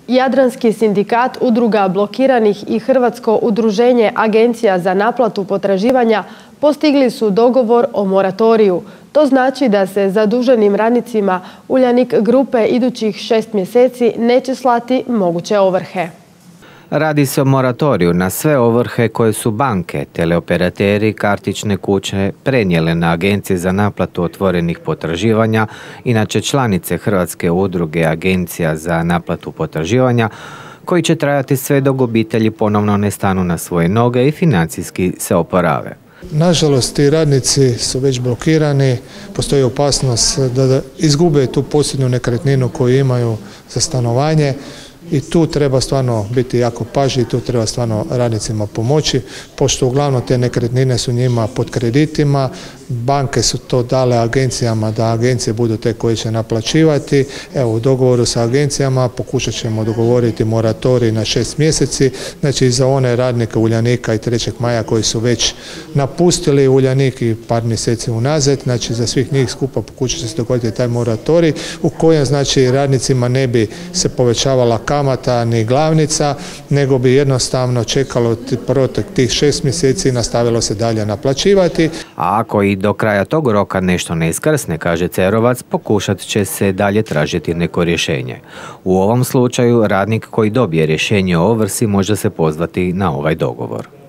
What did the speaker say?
Jadranski sindikat udruga blokiranih i Hrvatsko udruženje agencija za naplatu potraživanja postigli su dogovor o moratoriju. To znači da se zaduženim radnicima Uljanik grupe idućih 6 mjeseci neće slati moguće ovrhe. Radi se o moratoriju na sve ovrhe koje su banke, teleoperateri, kartične kuće prenijele na agencije za naplatu otvorenih potraživanja, inače članice Hrvatske udruge agencija za naplatu potraživanja, koji će trajati sve dok obitelji ponovno ne stanu na svoje noge i financijski se oporave. Nažalost, ti radnici su već blokirani, postoji opasnost da izgube tu posljednju nekretninu koju imaju za stanovanje. I tu treba stvarno biti jako pažljiv, tu treba stvarno radnicima pomoći, pošto uglavnom te nekretnine su njima pod kreditima, banke su to dale agencijama da agencije budu te koje će naplaćivati. Evo, u dogovoru sa agencijama pokušat ćemo dogovoriti moratorij na 6 mjeseci, znači za one radnike Uljanika i 3. maja koji su već napustili Uljanik i par mjeseci unazad, znači za svih njih skupa pokušat će se dogoditi taj moratorij u kojem znači radnicima ne bi se povećavala kamata ni glavnica, nego bi jednostavno čekalo protek tih 6 mjeseci i nastavilo se dalje naplaćivati. A ako i do kraja tog roka nešto ne iskrsne, kaže Cerovac, pokušat će se dalje tražiti neko rješenje. U ovom slučaju radnik koji dobije rješenje o ovrsi može se pozvati na ovaj dogovor.